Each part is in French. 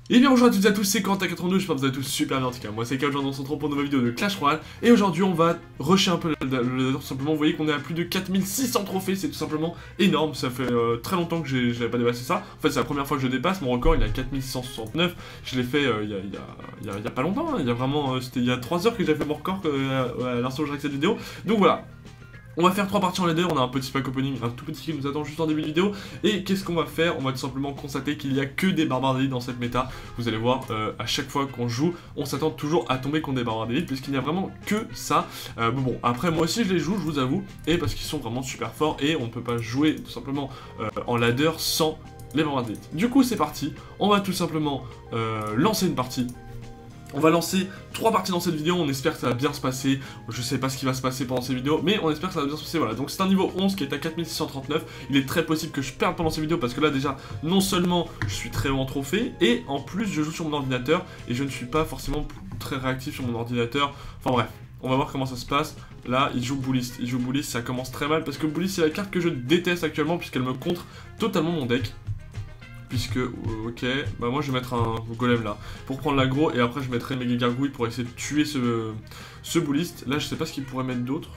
Et bien bonjour à toutes et à tous, c'est Quentin82, j'espère que vous allez tous super bien en tout cas. Moi c'est K, aujourd'hui on se retrouve pour une nouvelle vidéo de Clash Royale. Et aujourd'hui on va rusher un peu le ladder tout simplement. Vous voyez qu'on est à plus de 4600 trophées, c'est tout simplement énorme. Ça fait très longtemps que j'avais pas dépassé ça. En fait c'est la première fois que je dépasse, mon record il est à 4669. Je l'ai fait il y a pas longtemps, hein. Il y a vraiment, c'était il y a 3 heures que j'ai fait mon record à l'instant où j'ai cette vidéo. Donc voilà. On va faire 3 parties en ladder, on a un petit pack opening, un tout petit qui nous attend juste en début de vidéo. Et qu'est-ce qu'on va faire? On va tout simplement constater qu'il n'y a que des barbares d'élite dans cette méta. Vous allez voir, à chaque fois qu'on joue, on s'attend toujours à tomber contre des barbares d'élite, puisqu'il n'y a vraiment que ça. Bon, après moi aussi je les joue, je vous avoue, et parce qu'ils sont vraiment super forts, et on ne peut pas jouer tout simplement en ladder sans les barbares d'élite. Du coup c'est parti, on va tout simplement lancer une partie. On va lancer 3 parties dans cette vidéo, on espère que ça va bien se passer. Je sais pas ce qui va se passer pendant ces vidéos, mais on espère que ça va bien se passer, voilà. Donc c'est un niveau 11 qui est à 4639, il est très possible que je perde pendant ces vidéos parce que là déjà, non seulement je suis très haut en trophée, et en plus je joue sur mon ordinateur, et je ne suis pas forcément très réactif sur mon ordinateur. Enfin bref, on va voir comment ça se passe. Là, il joue Bullist, ça commence très mal, parce que Bullist c'est la carte que je déteste actuellement, puisqu'elle me contre totalement mon deck. Puisque, ok, bah moi je vais mettre un golem là, pour prendre l'aggro, et après je mettrai mes gargouilles pour essayer de tuer ce Bullist. Là je sais pas ce qu'il pourrait mettre d'autre.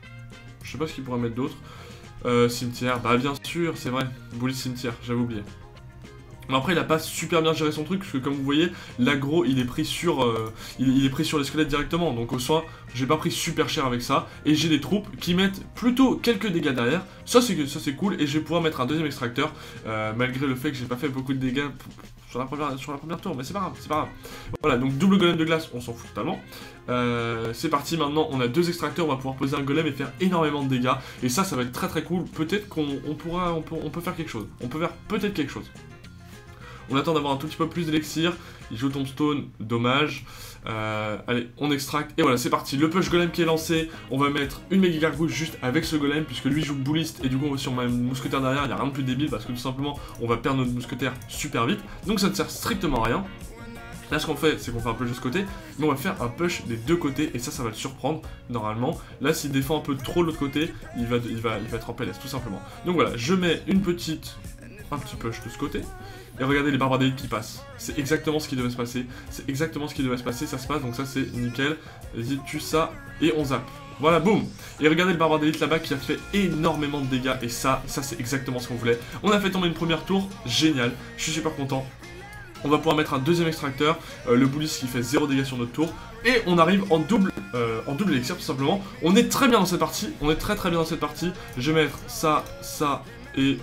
Cimetière, bah bien sûr, c'est vrai, Bullist cimetière, j'avais oublié. Mais après il a pas super bien géré son truc, parce que comme vous voyez, l'aggro il est pris sur il est pris sur les squelettes directement, donc au soin j'ai pas pris super cher avec ça, et j'ai des troupes qui mettent plutôt quelques dégâts derrière, ça c'est cool, et je vais pouvoir mettre un deuxième extracteur, malgré le fait que j'ai pas fait beaucoup de dégâts sur la première tour, mais c'est pas grave. Voilà, donc double golem de glace, on s'en fout totalement. C'est parti, maintenant on a 2 extracteurs, on va pouvoir poser un golem et faire énormément de dégâts, et ça va être très cool, peut-être qu'on peut faire quelque chose, on peut faire peut-être quelque chose. On attend d'avoir un tout petit peu plus d'élixir. Il joue Tombstone, dommage. Allez, on extracte. Et voilà, c'est parti. Le push golem qui est lancé. On va mettre une méga gargouille juste avec ce golem, puisque lui joue Bullist. Et du coup, sur ma mousquetaire derrière, il n'y a rien de plus débile, parce que tout simplement, on va perdre notre mousquetaire super vite. Donc ça ne sert strictement à rien. Là, ce qu'on fait, c'est qu'on fait un push de ce côté, mais on va faire un push des deux côtés, et ça va le surprendre, normalement. Là, s'il défend un peu trop de l'autre côté, il va être en PLS, tout simplement. Donc voilà, je mets un petit push de ce côté. Et regardez les barbares d'élite qui passent. C'est exactement ce qui devait se passer. Ça se passe, donc ça c'est nickel. Vas-y, tue ça, et on zappe. Voilà, boum. Et regardez le barbare d'élite là-bas qui a fait énormément de dégâts. Et ça c'est exactement ce qu'on voulait. On a fait tomber une première tour, génial. Je suis super content. On va pouvoir mettre un deuxième extracteur, le Bullist qui fait 0 dégâts sur notre tour. Et on arrive en double élixir tout simplement. On est très bien dans cette partie. Très bien dans cette partie. Je vais mettre ça, et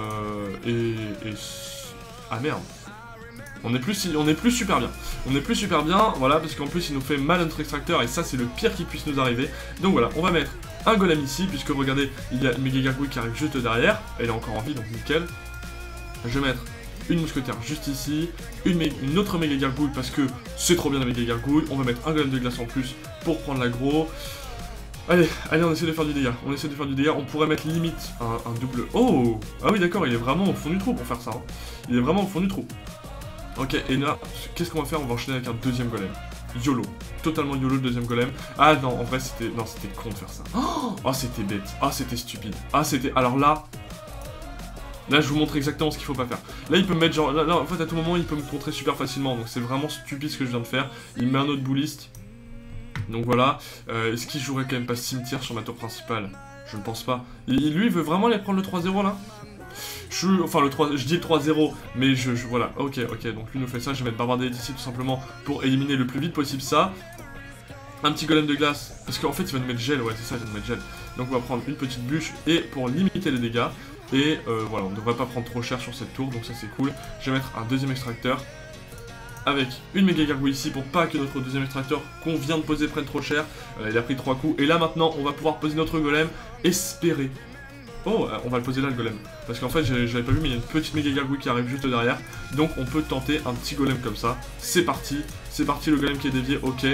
ah merde. On est plus super bien. Voilà, parce qu'en plus il nous fait mal à notre extracteur, et ça c'est le pire qui puisse nous arriver. Donc voilà, on va mettre un golem ici, puisque regardez, il y a une méga gargouille qui arrive juste derrière. Elle est encore en vie, donc nickel. Je vais mettre une mousquetaire juste ici, une autre méga gargouille, parce que c'est trop bien la méga gargouille. On va mettre un golem de glace en plus pour prendre l'aggro. Allez, on essaie de faire du dégât. On pourrait mettre limite un double... Oh! Ah oui, d'accord, il est vraiment au fond du trou pour faire ça. Hein. Il est vraiment au fond du trou. Ok, et là, qu'est-ce qu'on va faire? On va enchaîner avec un deuxième golem. YOLO. Totalement YOLO le deuxième golem. Ah non, en vrai, c'était con de faire ça. Oh, c'était bête. Ah, c'était stupide. Alors là, je vous montre exactement ce qu'il faut pas faire. Là, il peut me mettre genre... Là, en fait, à tout moment, il peut me contrer super facilement. Donc c'est vraiment stupide ce que je viens de faire. Il met un autre Bullist. Donc voilà, est-ce qu'il jouerait quand même pas cimetière sur ma tour principale? Je ne pense pas. Lui, il veut vraiment aller prendre le 3-0 là? Je dis le 3-0, mais voilà, ok, donc lui nous fait ça, je vais mettre barbare d'élite ici tout simplement pour éliminer le plus vite possible ça. Un petit golem de glace, parce qu'en fait il va nous mettre gel, ouais c'est ça, il va nous mettre gel. Donc on va prendre une petite bûche, et pour limiter les dégâts, et voilà, on ne devrait pas prendre trop cher sur cette tour, donc ça c'est cool. Je vais mettre un deuxième extracteur, avec une méga gargouille ici pour pas que notre deuxième extracteur qu'on vient de poser prenne trop cher. Il a pris 3 coups, et là maintenant on va pouvoir poser notre golem, espérer. Oh, on va le poser là le golem, parce qu'en fait j'avais pas vu, mais il y a une petite méga gargouille qui arrive juste derrière, donc on peut tenter un petit golem comme ça. C'est parti le golem qui est dévié, ok.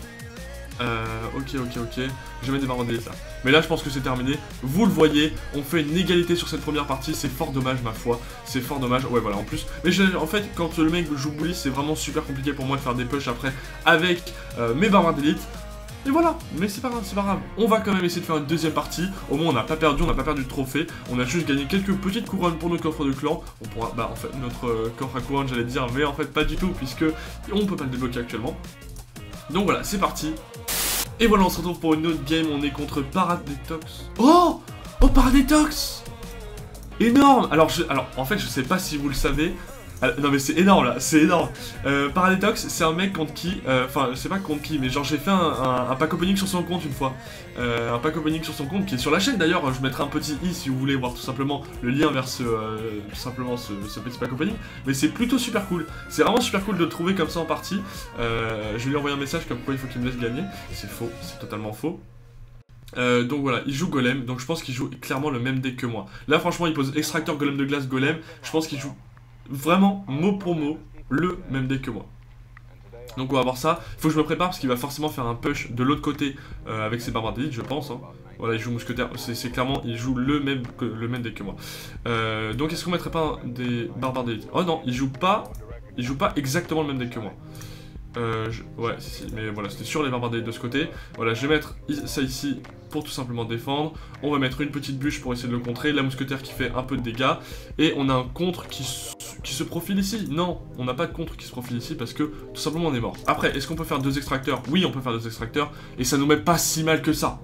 Ok. Je vais mettre des barbares d'élite là. Mais là je pense que c'est terminé. Vous le voyez, on fait une égalité sur cette première partie. C'est fort dommage ma foi. C'est fort dommage. Ouais voilà en plus. Mais en fait quand le mec joue Bullist, c'est vraiment super compliqué pour moi de faire des push après avec mes barbares d'élite. Et voilà, mais c'est pas grave, c'est pas grave. On va quand même essayer de faire une deuxième partie. Au moins on n'a pas perdu, on n'a pas perdu de trophée. On a juste gagné quelques petites couronnes pour nos coffres de clan. On pourra, bah en fait, notre coffre à couronne j'allais dire, mais en fait pas du tout, puisque on peut pas le débloquer actuellement. Donc voilà, c'est parti. Et voilà, on se retrouve pour une autre game, on est contre Paradetox. Oh, Paradetox. Énorme. Alors en fait je sais pas si vous le savez. Non mais c'est énorme là, c'est énorme. Paradetox, c'est un mec contre qui, enfin je sais pas contre qui, mais genre j'ai fait un pack opening sur son compte une fois. Un pack opening sur son compte qui est sur la chaîne d'ailleurs, je mettrai un petit i si vous voulez voir tout simplement le lien vers ce petit pack opening. Mais c'est plutôt super cool, c'est vraiment super cool de le trouver comme ça en partie. Je vais lui envoyer un message comme quoi il faut qu'il me laisse gagner. C'est faux, c'est totalement faux. Donc voilà, il joue Golem, donc je pense qu'il joue clairement le même deck que moi. Là franchement il pose Extracteur, Golem de glace, Golem, je pense qu'il joue vraiment mot pour mot le même deck que moi. Donc on va voir ça, il faut que je me prépare parce qu'il va forcément faire un push de l'autre côté avec ses barbares d'élite je pense. Hein. Voilà, il joue mousquetaire, c'est clairement, il joue le même deck que moi. Donc est-ce qu'on mettrait pas des barbares d'élite? Oh non, il joue pas exactement le même deck que moi. Ouais, si, mais voilà, c'était sur les barbares d'élite de ce côté. Voilà, je vais mettre ça ici pour tout simplement défendre. On va mettre une petite bûche pour essayer de le contrer. La mousquetaire qui fait un peu de dégâts. Et on a un contre qui se profile ici. Non, on n'a pas de contre qui se profile ici parce que tout simplement on est mort. Après, est-ce qu'on peut faire 2 extracteurs? Oui, on peut faire 2 extracteurs. Et ça nous met pas si mal que ça.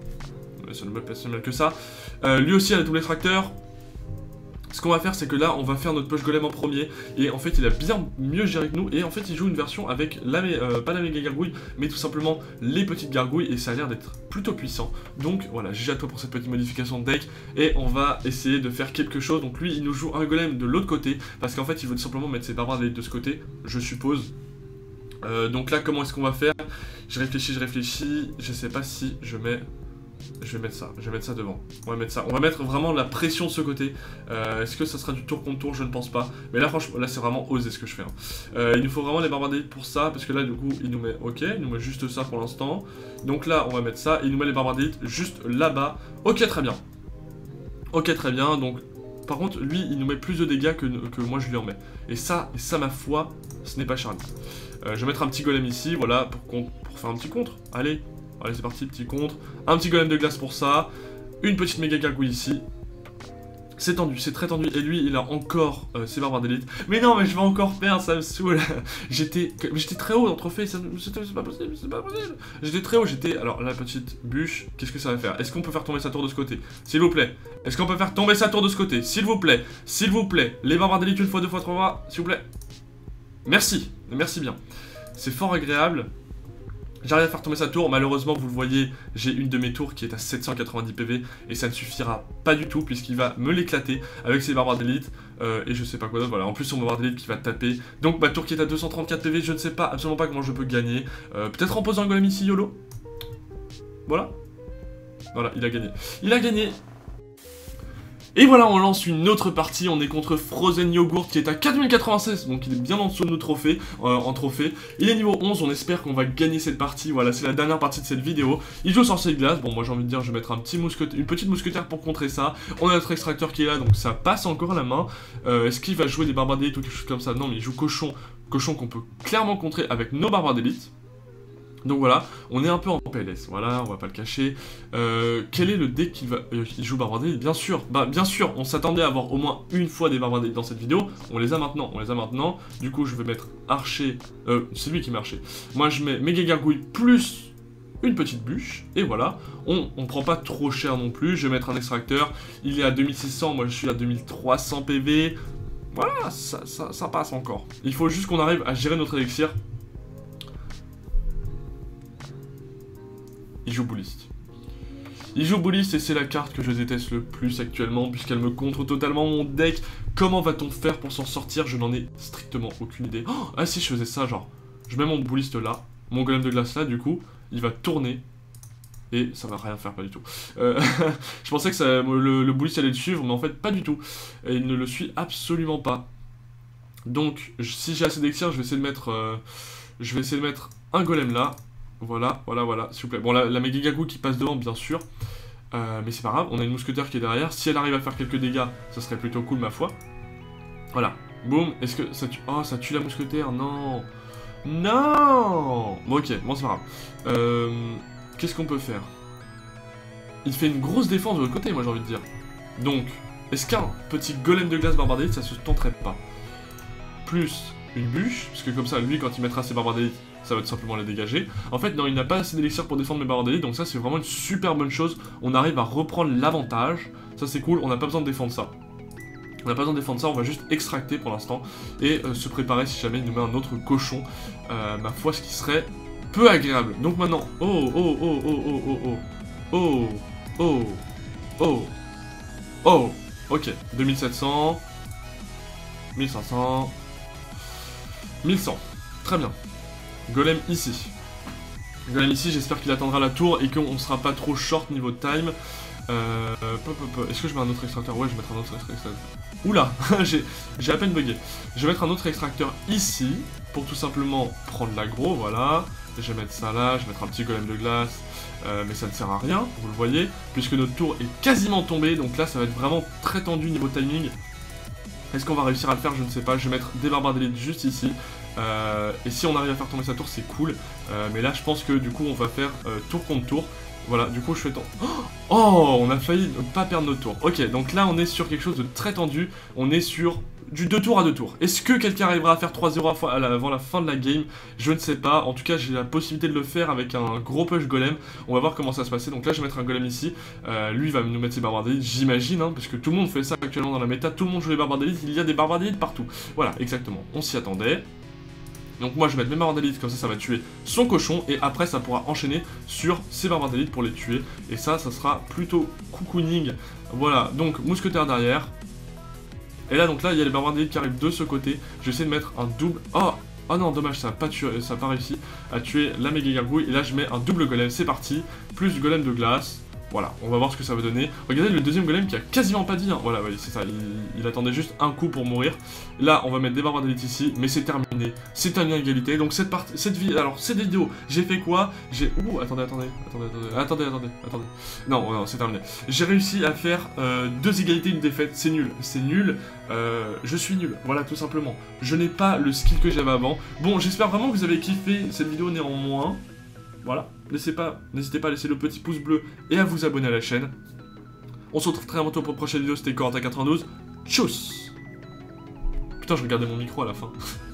Lui aussi a le double extracteur. Ce qu'on va faire, c'est que là, on va faire notre push golem en premier. Et en fait, il a bien mieux géré que nous. Et en fait, il joue une version avec pas la méga gargouille, mais tout simplement les petites gargouilles. Et ça a l'air d'être plutôt puissant. Donc voilà, GG à toi pour cette petite modification de deck. Et on va essayer de faire quelque chose. Donc lui, il nous joue un golem de l'autre côté. Parce qu'en fait, il veut tout simplement mettre ses barbares d'élite de ce côté, je suppose. Donc là, comment est-ce qu'on va faire? Je réfléchis. Je sais pas si je mets... Je vais mettre ça devant. On va mettre vraiment la pression de ce côté. Est-ce que ça sera du tour contre tour? Je ne pense pas. Mais là, franchement, là, c'est vraiment osé ce que je fais. Hein. Il nous faut vraiment les barbares d'élite pour ça. Parce que là, du coup, il nous met... Ok, il nous met juste ça pour l'instant. Donc là, on va mettre ça. Il nous met les barbares d'élite juste là-bas. Ok, très bien. Ok, très bien. Donc, par contre, lui, il nous met plus de dégâts que moi, je lui en mets. Et ça, ma foi, ce n'est pas Charlie. Je vais mettre un petit golem ici, voilà, pour faire un petit contre. Allez, c'est parti, petit contre. Un petit golem de glace pour ça. Une petite méga gargouille ici. C'est tendu, c'est très tendu. Et lui, il a encore ses barbares d'élite. Mais non, mais je vais encore perdre, ça me saoule. J'étais très haut dans le trophée, c'est pas possible, c'est pas possible. J'étais très haut, alors la petite bûche, qu'est-ce que ça va faire? Est-ce qu'on peut faire tomber sa tour de ce côté? S'il vous plaît. Est-ce qu'on peut faire tomber sa tour de ce côté? S'il vous plaît. S'il vous plaît. Les barbares d'élite une fois, 2 fois, 3 fois, s'il vous plaît. Merci, merci bien. C'est fort agréable. J'arrive à faire tomber sa tour, malheureusement vous le voyez, j'ai une de mes tours qui est à 790 PV et ça ne suffira pas du tout puisqu'il va me l'éclater avec ses barbares d'élite et je sais pas quoi d'autre, voilà, en plus son barbares d'élite qui va taper. Donc ma tour qui est à 234 PV, je ne sais pas, absolument pas comment je peux gagner, peut-être en posant un golem ici YOLO. Voilà, il a gagné. Il a gagné. Et voilà, on lance une autre partie, on est contre Frozen Yogurt qui est à 4096, donc il est bien en dessous de nos trophées, en trophée. Il est niveau 11, on espère qu'on va gagner cette partie, voilà, c'est la dernière partie de cette vidéo. Il joue sorcier de glace, bon moi j'ai envie de dire, je vais mettre une petite mousquetaire pour contrer ça. On a notre extracteur qui est là, donc ça passe encore la main. Est-ce qu'il va jouer des barbares d'élite ou quelque chose comme ça? Non, mais il joue cochon qu'on peut clairement contrer avec nos barbares d'élite. Donc voilà, on est un peu en PLS, voilà, on va pas le cacher. Quel est le deck qu'il va... il joue barbares d'élite, bien sûr, on s'attendait à avoir au moins une fois des barbares d'élite dans cette vidéo, on les a maintenant. Du coup je vais mettre archer, c'est lui qui met archer. Moi je mets méga gargouille plus une petite bûche, et voilà, on prend pas trop cher non plus. Je vais mettre un extracteur, il est à 2600, moi je suis à 2300 PV, voilà, ça passe encore. Il faut juste qu'on arrive à gérer notre élixir. Il joue Bouliste. Il joue Bouliste et c'est la carte que je déteste le plus actuellement puisqu'elle me contre totalement mon deck. Comment va-t-on faire pour s'en sortir? Je n'en ai strictement aucune idée. Oh, ah si je faisais ça, genre, je mets mon Bouliste là, mon golem de glace là, du coup, il va tourner et ça va rien faire, pas du tout. Je pensais que le Bouliste allait le suivre, mais en fait pas du tout. Et il ne le suit absolument pas. Donc, si j'ai assez d'élixir, je vais essayer de mettre un golem là. Voilà, s'il vous plaît. Bon, la méga gargouille qui passe devant, bien sûr. Mais c'est pas grave, on a une mousquetaire qui est derrière. Si elle arrive à faire quelques dégâts, ça serait plutôt cool, ma foi. Voilà, boum. Est-ce que ça tue... Oh, ça tue la mousquetaire, non. Non. Bon, ok, bon, c'est pas grave. qu'est-ce qu'on peut faire? Il fait une grosse défense de l'autre côté, moi j'ai envie de dire. Donc, est-ce qu'un petit golem de glace barbare d'élite, ça se tenterait pas? Plus une bûche, parce que comme ça, lui, quand il mettra ses barbares d'élite, ça va tout simplement les dégager. En fait, non, il n'a pas assez d'élixir pour défendre mes barbares d'élite, donc ça, c'est vraiment une super bonne chose. On arrive à reprendre l'avantage. Ça, c'est cool, on n'a pas besoin de défendre ça. On n'a pas besoin de défendre ça, on va juste extracter pour l'instant et se préparer si jamais il nous met un autre cochon. Ma foi, ce qui serait peu agréable. Donc maintenant, ok, 2700, 1500, 1100, très bien. Golem ici. Golem ici, j'espère qu'il attendra la tour et qu'on sera pas trop short niveau time. Est-ce que je mets un autre extracteur? Ouais, je vais mettre un autre extracteur. Oula, j'ai à peine bugué. Je vais mettre un autre extracteur ici, pour tout simplement prendre l'aggro, voilà. Je vais mettre ça là, je vais mettre un petit golem de glace, mais ça ne sert à rien, vous le voyez, puisque notre tour est quasiment tombée, donc là ça va être vraiment très tendu niveau timing. Est-ce qu'on va réussir à le faire? Je ne sais pas, je vais mettre des barbares d'élite juste ici. Et si on arrive à faire tomber sa tour, c'est cool. Mais là, je pense que du coup, on va faire tour contre tour. Voilà, du coup, je fais tant. Oh, on a failli ne pas perdre notre tour. Ok, donc là, on est sur quelque chose de très tendu. On est sur du 2 tours à 2 tours. Est-ce que quelqu'un arrivera à faire 3-0 avant la fin de la game? Je ne sais pas. En tout cas, j'ai la possibilité de le faire avec un gros push golem. On va voir comment ça se passer. Donc là, je vais mettre un golem ici. Lui, il va nous mettre ses barbares d'élite, j'imagine, hein, parce que tout le monde fait ça actuellement dans la méta. Tout le monde joue les barbares d'élite. Il y a des barbares d'élite partout. Voilà, exactement. On s'y attendait. Donc moi je vais mettre mes barbares d'élite, comme ça va tuer son cochon, et après ça pourra enchaîner sur ses barbares d'élite pour les tuer, et ça sera plutôt cocooning. Voilà, donc mousquetaire derrière. Et là donc là il y a les barbares d'élite qui arrivent de ce côté, je vais essayer de mettre un double... Oh non, dommage, ça n'a pas réussi à tuer la méga gargouille, et là je mets un double golem, c'est parti, plus golem de glace. Voilà, on va voir ce que ça va donner. Regardez le deuxième golem qui a quasiment pas dit, hein. Voilà, ouais, c'est ça, il attendait juste un coup pour mourir. Là, on va mettre des barbares d'élite ici, mais c'est terminé. C'est une égalité. Donc cette vidéo, j'ai fait quoi? Ouh, attendez. Non, c'est terminé. J'ai réussi à faire 2 égalités, une défaite. C'est nul, je suis nul, voilà, tout simplement. Je n'ai pas le skill que j'avais avant. Bon, j'espère vraiment que vous avez kiffé cette vidéo néanmoins. Voilà, n'hésitez pas à laisser le petit pouce bleu et à vous abonner à la chaîne. On se retrouve très bientôt pour une prochaine vidéo, c'était Corentin92. Tchuss! Putain, je regardais mon micro à la fin.